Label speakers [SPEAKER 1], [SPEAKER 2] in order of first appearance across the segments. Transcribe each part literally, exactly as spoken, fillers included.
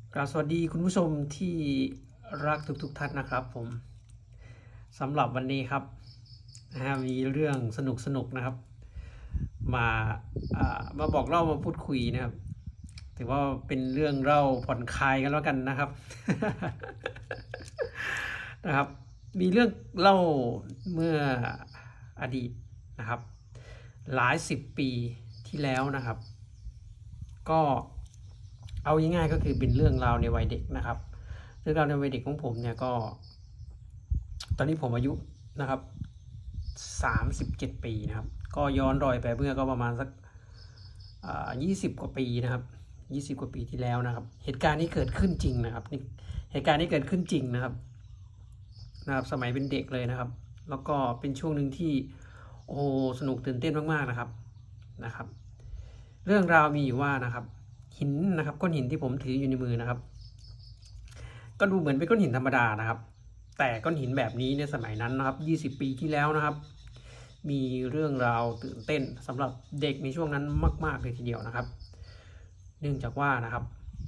[SPEAKER 1] กราบสวัสดีคุณผู้ชมที่รักทุกๆท่านนะครับผมสำหรับวันนี้ครับนะฮะมีเรื่องสนุกสนุกนะครับมาอ่ามาบอกเล่ามาพูดคุยนะครับถือว่าเป็นเรื่องเล่าผ่อนคลายกันแล้วกันนะครับ นะครับมีเรื่องเล่าเมื่ออดีตนะครับหลายสิบปีที่แล้วนะครับก็เอาง่ายๆก็คือเป็นเรื่องราวในวัยเด็กนะครับเรื่องราวในวัยเด็กของผมเนี่ยก็ตอนนี้ผมอายุนะครับสามสิบเจ็ดปีนะครับก็ย้อนรอยไปเมื่อก็ประมาณสักยี่สิบกว่าปีนะครับยี่สิบกว่าปีที่แล้วนะครับเหตุการณ์นี้เกิดขึ้นจริงนะครับนี่เหตุการณ์นี้เกิดขึ้นจริงนะครับนะครับสมัยเป็นเด็กเลยนะครับแล้วก็เป็นช่วงหนึ่งที่โอ้สนุกตื่นเต้นมากๆนะครับนะครับเรื่องราวมีอยู่ว่านะครับหินนะครับก้อนหินที่ผมถืออยู่ในมือนะครับก็ดูเหมือนเป็นก้อนหินธรรมดานะครับแต่ก้อนหินแบบนี้ในสมัยนั้นนะครับยี่สิบปีที่แล้วนะครับมีเรื่องราวตื่นเต้นสำหรับเด็กในช่วงนั้นมากๆเลยทีเดียวนะครับเนื่องจากว่านะครับ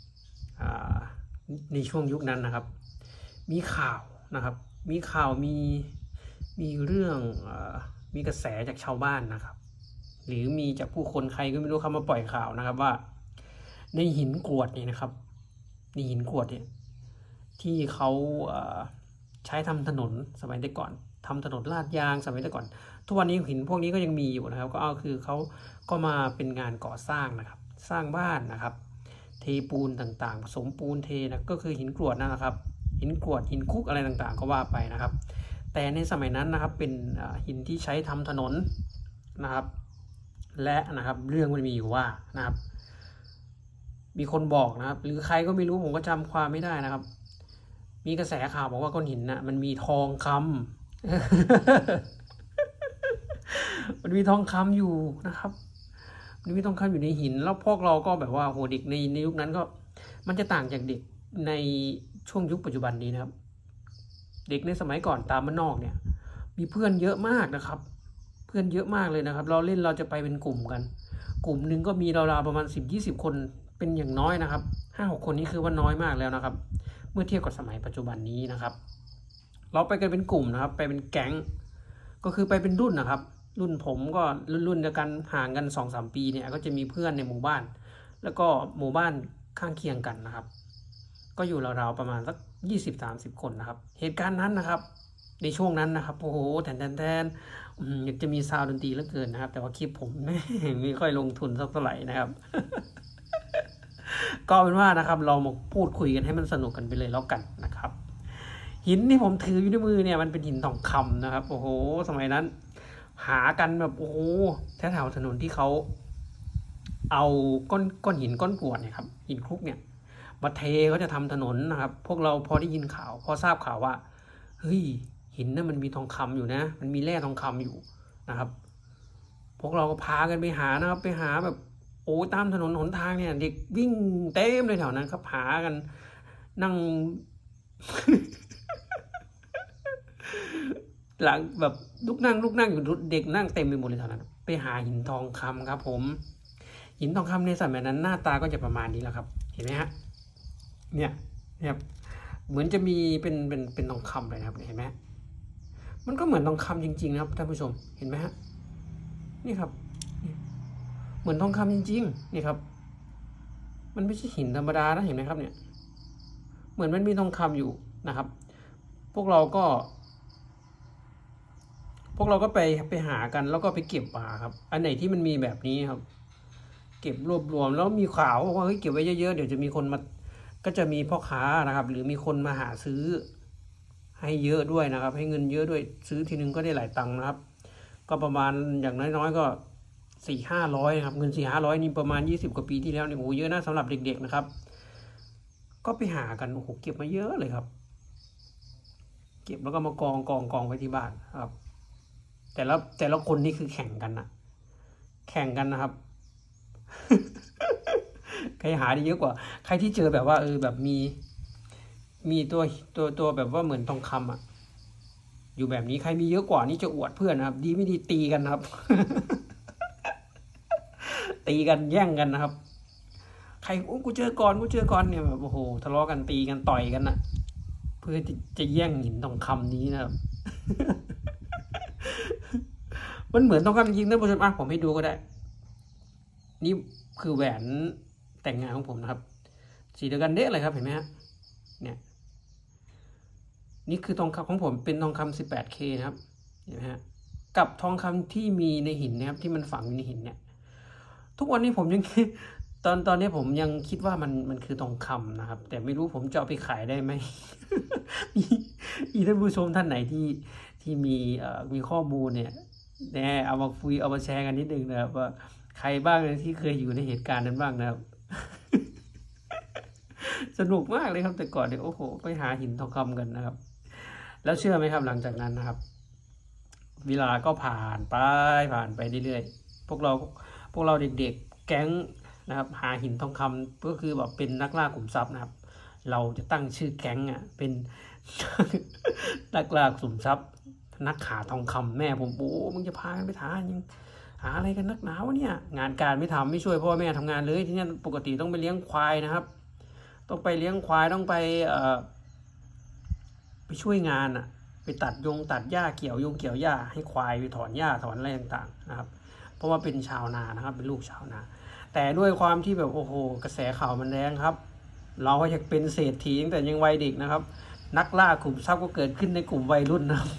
[SPEAKER 1] ในช่วงยุคนั้นนะครับมีข่าวนะครับมีข่าวมีมีเรื่องมีกระแสจากชาวบ้านนะครับหรือมีจากผู้คนใครก็ไม่รู้เขามาปล่อยข่าวนะครับว่าในหินกรวดนี่นะครับในหินกรวดเนี่ยที่เขาใช้ทำถนนสมัยแต่ก่อนทำถนนลาดยางสมัยแต่ก่อนทุกวันนี้หินพวกนี้ก็ยังมีอยู่นะครับก็เอาคือเขาก็มาเป็นงานก่อสร้างนะครับสร้างบ้านนะครับเทปูนต่างๆผสมปูนเทนะก็คือหินกรวดนั่นแหละครับหินกรวดหินคุกอะไรต่างๆก็ว่าไปนะครับแต่ในสมัยนั้นนะครับเป็นหินที่ใช้ทำถนนนะครับและนะครับเรื่องมันมีอยู่ว่านะครับมีคนบอกนะครับหรือใครก็ไม่รู้ผมก็จำความไม่ได้นะครับมีกระแสข่าวบอกว่าก้อนหินน่ะมันมีทองคำ มันมีทองคำอยู่นะครับมันมีทองคำอยู่ในหินแล้วพวกเราก็แบบว่าโหเด็กในในยุคนั้นก็มันจะต่างจากเด็กในช่วงยุคปัจจุบันนี้นะครับเด็กในสมัยก่อนตามบ้านนอกเนี่ยมีเพื่อนเยอะมากนะครับเพื่อนเยอะมากเลยนะครับเราเล่นเราจะไปเป็นกลุ่มกันกลุ่มหนึ่งก็มีราวๆประมาณสิบยี่สิบคนเป็นอย่างน้อยนะครับห้าหกคนนี้คือว่าน้อยมากแล้วนะครับเมื่อเทียบกับสมัยปัจจุบันนี้นะครับเราไปกันเป็นกลุ่มนะครับไปเป็นแก๊งก็คือไปเป็นรุ่นนะครับรุ่นผมก็รุ่นๆเดียวกันห่างกัน สองถึงสาม ปีเนี่ยก็จะมีเพื่อนในหมู่บ้านแล้วก็หมู่บ้านข้างเคียงกันนะครับก็อยู่ราวๆประมาณสัก ยี่สิบถึงสามสิบ คนนะครับเหตุการณ์นั้นนะครับในช่วงนั้นนะครับโอ้โหแทนแทนอยากจะมีซาวด์ดนตรีเหลือเกินนะครับแต่ว่าคลิปผมไม่ค่อยลงทุนสักเท่าไหร่นะครับ ก็เป็นว่านะครับเรามาพูดคุยกันให้มันสนุกกันไปเลยแล้วกันนะครับหินที่ผมถืออยู่ในมือเนี่ยมันเป็นหินทองคำนะครับโอ้โหสมัยนั้นหากันแบบโอ้โหแถวๆถนนที่เขาเอาก้อนก้อนหินก้อนกรวดเนี่ยครับหินคลุกเนี่ยมาเทเขาจะทำถนนนะครับพวกเราพอได้ยินข่าวพอทราบข่าวว่าเฮ้ยหินนั่นมันมีทองคำอยู่นะมันมีแร่ทองคำอยู่นะครับพวกเราก็พากันไปหานะครับไปหาแบบโอ้ตามถนนหนทางเนี่ยเด็กวิ่งเต็มเลยแถวนั้นครับหากันนั่ง หลังแบบลุกนั่งลุกนั่งอยู่เด็กนั่งเต็มไปหมดเลยแถวนั้นไปหาหินทองคำครับผมหินทองคำในสมัยนั้นหน้าตาก็จะประมาณนี้แหละครับเห็นไหมฮะเนี่ยเนี่ยเหมือนจะมีเป็นเป็นเป็นทองคำเลยนะครับเห็นไหมมันก็เหมือนทองคำจริงๆนะครับท่านผู้ชมเห็นไหมฮะนี่ครับเหมือนทองคำจริงๆนี่ครับมันไม่ใช่หินธรรมดานะเห็นไหมครับเนี่ยเหมือนมันมีทองคำอยู่นะครับพวกเราก็พวกเราก็ไปไปหากันแล้วก็ไปเก็บมาครับอันไหนที่มันมีแบบนี้ครับเก็บรวบรวมแล้วมีข่าวว่าเฮ้ยเก็บไว้เยอะๆเดี๋ยวจะมีคนมาก็จะมีพ่อค้านะครับหรือมีคนมาหาซื้อให้เยอะด้วยนะครับให้เงินเยอะด้วยซื้อทีนึงก็ได้หลายตังค์นะครับก็ประมาณอย่างน้อยๆก็สี่ห้าร้อยครับเงินสี่ห้าร้อยนี่ประมาณยี่สิบกว่าปีที่แล้วเนี่ยโอ้เยอะนะสำหรับเด็กๆนะครับก็ไปหากันโอ้โหเก็บมาเยอะเลยครับเก็บแล้วก็มากองกองกองไว้ที่บ้านครับแต่ละแต่ละคนนี่คือแข่งกันนะแข่งกันนะครับ ใครหาได้เยอะกว่าใครที่เจอแบบว่าเออแบบมีมีตัวตัวตัวแบบว่าเหมือนทองคำอ่ะอยู่แบบนี้ใครมีเยอะกว่านี่จะอวดเพื่อนนะครับดีไม่ดีตีกันนะครับ ตีกันแย่งกันนะครับรโอ้กูเจอก่อนกูเจอก่อนเนี่ยแบบโอ้โหทะเลาะกันตีกันต่อยกันนะเพื่อจะแย่งหินทองคำนี้นะครับ มันเหมือนทองคำจริงนะผู้ชมอ่ะผมให้ดูก็ได้นี่คือแหวนแต่งงานของผมนะครับสีเดียวกันเด้เลยครับเห็นไหมฮะเนี่ยนี่คือทองคำของผมเป็นทองคำ สิบแปดเค นะครับเห็นไหมฮะกับทองคำที่มีในหินนะครับที่มันฝังอยู่ในหินเนี่ยทุกวันนี้ผมยังตอนตอนนี้ผมยังคิดว่ามันมันคือทองคำนะครับแต่ไม่รู้ผมจะเอาไปขายได้ไหม มีมีท่านผู้ชมท่านไหนที่ที่มีเอ่อมีข้อมูลเนี่ยแน่เอามาคุยเอามาแชร์กันนิดนึงนะครับว่าใครบ้างที่เคยอยู่ในเหตุการณ์นั้นบ้างนะครับ สนุกมากเลยครับแต่ก่อนเนี่ยโอ้โหไปหาหินทองคำกันนะครับแล้วเชื่อไหมครับหลังจากนั้นนะครับเวลาก็ผ่านไปผ่านไปเรื่อยๆพวกเราพวกเราเด็กๆแก๊งนะครับหาหินทองคำก็คือแบบเป็นนักล่าขุมทรัพย์นะครับเราจะตั้งชื่อแก๊งอ่ะเป็น นักล่าขุมทรัพย์นักหาทองคำแม่ผมโอ้มึงจะพากันไปหายังหาอะไรกันนักหนาวะเนี่ยงานการไม่ทำไม่ช่วยพ่อแม่ทำงานเลยที่นี่ปกติต้องไปเลี้ยงควายนะครับต้องไปเลี้ยงควายต้องไปเอ่อไปช่วยงานอ่ะไปตัดยงตัดหญ้าเกี่ยวยงเกี่ยวหญ้าให้ควายไปถอนหญ้าถอนอะไรต่างๆนะครับเพราะว่าเป็นชาวนานะครับเป็นลูกชาวนาแต่ด้วยความที่แบบโอ้โหกระแสข่าวมันแรงครับเราก็อยากเป็นเศรษฐีตั้งแต่ยังวัยเด็กนะครับนักล่าขุมทรัพย์ก็เกิดขึ้นในกลุ่มวัยรุ่นนะครับ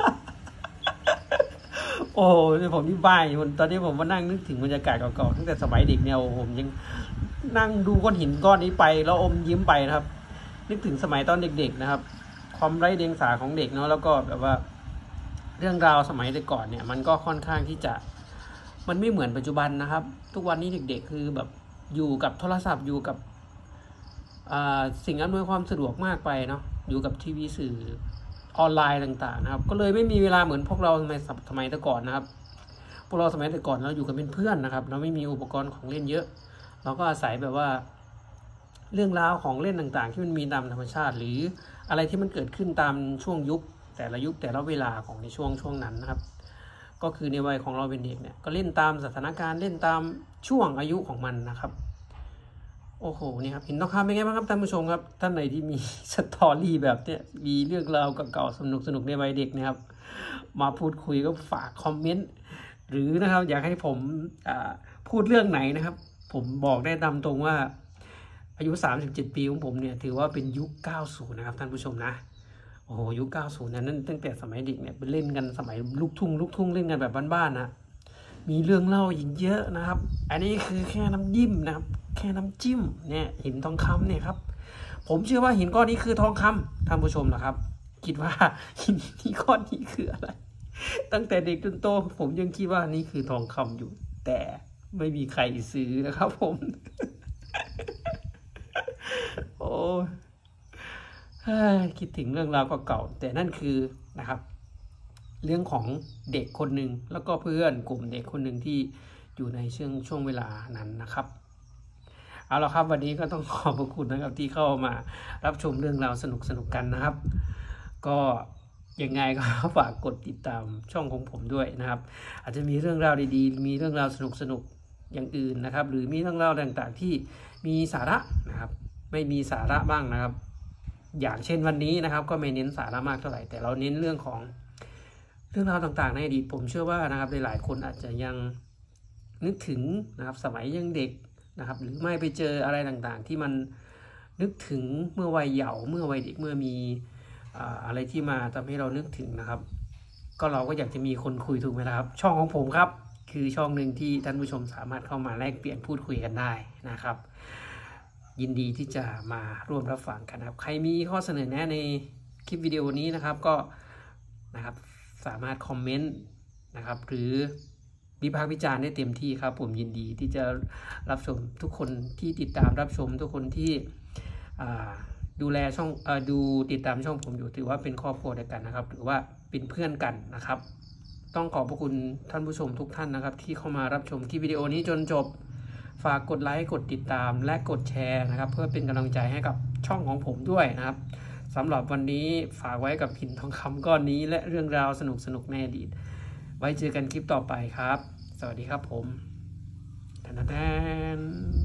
[SPEAKER 1] โอ้โหผมนี่บ้าตอนนี้ผมมานั่งนึกถึงบรรยากาศเก่าๆตั้งแต่สมัยเด็กเนี่ยผมยังนั่งดูก้อนหินก้อนนี้ไปแล้วอมยิ้มไปนะครับนึกถึงสมัยตอนเด็กๆนะครับความไร้เดียงสาของเด็กเนาะแล้วก็แบบว่าเรื่องราวสมัยแต่ก่อนเนี่ยมันก็ค่อนข้างที่จะมันไม่เหมือนปัจจุบันนะครับทุกวันนี้เด็กๆคือแบบอยู่กับโทรศัพท์อยู่กับสิ่งอำนวยความสะดวกมากไปเนาะอยู่กับทีวีสื่อออนไลน์ต่างๆนะครับก็เลยไม่มีเวลาเหมือนพวกเราสมัยสมัยแต่ก่อนนะครับพวกเราสมัยแต่ก่อนเราอยู่กันเป็นเพื่อนนะครับเราไม่มีอุปกรณ์ของเล่นเยอะเราก็อาศัยแบบว่าเรื่องราวของเล่นต่างๆที่มันมีตามธรรมชาติหรืออะไรที่มันเกิดขึ้นตามช่วงยุคแต่ละยุคแต่ละเวลาของในช่วงช่วงนั้นนะครับก็คือในวัยของเราเป็นเด็กเนี่ยก็เล่นตามสถานการณ์เล่นตามช่วงอายุของมันนะครับโอ้โหนี่ครับหินทองคำเป็นไงบ้างครับท่านผู้ชมครับท่านไหนที่มีสตอรี่แบบเนี้ยมีเรื่องราวเก่าๆสนุกสนุกในวัยเด็กนะครับมาพูดคุยก็ฝากคอมเมนต์หรือนะครับอยากให้ผมพูดเรื่องไหนนะครับผมบอกได้ตามตรงว่าอายุสามสิบเจ็ดปีของผมเนี่ยถือว่าเป็นยุคเก้าสิบนะครับท่านผู้ชมนะโอ้โหยุคเก้าสิบนั้นนั่นตั้งแต่สมัยเด็กเนี่ยไปเล่นกันสมัยลูกทุ่งลูกทุ่งเล่นกันแบบบ้านๆนะมีเรื่องเล่าอีกเยอะนะครับอันนี้คือแค่น้ำจิ้มนะครับแค่น้ำจิ้มเนี่ยหินทองคำเนี่ยครับผมเชื่อว่าหินก้อนนี้คือทองคำท่านผู้ชมนะครับคิดว่าหินที่ก้อนนี้คืออะไรตั้งแต่เด็กจนโตผมยังคิดว่านี่คือทองคำอยู่แต่ไม่มีใครซื้อนะครับผมโอ้คิดถึงเรื่องราวเก่าๆแต่นั่นคือนะครับเรื่องของเด็กคนหนึ่งแล้วก็เพื่อนกลุ่มเด็กคนหนึ่งที่อยู่ในช่วงช่วงเวลานั้นนะครับเอาละครับวันนี้ก็ต้องขอบพระคุณนะครับที่เข้ามารับชมเรื่องราวสนุกสนุกกันนะครับก็ยังไงก็ฝากกดติดตามช่องของผมด้วยนะครับอาจจะมีเรื่องราวดีๆมีเรื่องราวสนุกสนุกอย่างอื่นนะครับหรือมีเรื่องราวต่างๆที่มีสาระนะครับไม่มีสาระบ้างนะครับอย่างเช่นวันนี้นะครับก็ไม่เน้นสาระมากเท่าไหร่แต่เราเน้นเรื่องของเรื่องราวต่างๆในอดีตผมเชื่อว่านะครับหลายๆคนอาจจะยังนึกถึงนะครับสมัยยังเด็กนะครับหรือไม่ไปเจออะไรต่างๆที่มันนึกถึงเมื่อวัยเยาว์เมื่อวัยเด็กเมื่อมีอะไรที่มาทำให้เรานึกถึงนะครับก็เราก็อยากจะมีคนคุยถูกไหมครับช่องของผมครับคือช่องหนึ่งที่ท่านผู้ชมสามารถเข้ามาแลกเปลี่ยนพูดคุยกันได้นะครับยินดีที่จะมาร่วมรับฟังกันครับใครมีข้อเสนอแนะในคลิปวิดีโอนี้นะครับก็นะครับสามารถคอมเมนต์นะครับหรือวิพากษ์วิจารณ์ได้เต็มที่ครับผมยินดีที่จะรับชมทุกคนที่ติดตามรับชมทุกคนที่ดูแลช่องดูติดตามช่องผมอยู่ถือว่าเป็นครอบครัวเดียวกันนะครับหรือว่าเป็นเพื่อนกันนะครับต้องขอบพระคุณท่านผู้ชมทุกท่านนะครับที่เข้ามารับชมคลิปวิดีโอนี้จนจบฝากกดไลค์กดติดตามและกดแชร์นะครับเพื่อเป็นกำลังใจให้กับช่องของผมด้วยนะครับสำหรับวันนี้ฝากไว้กับหินทองคำก้อนนี้และเรื่องราวสนุกสนุกในอดีตไว้เจอกันคลิปต่อไปครับสวัสดีครับผมแทน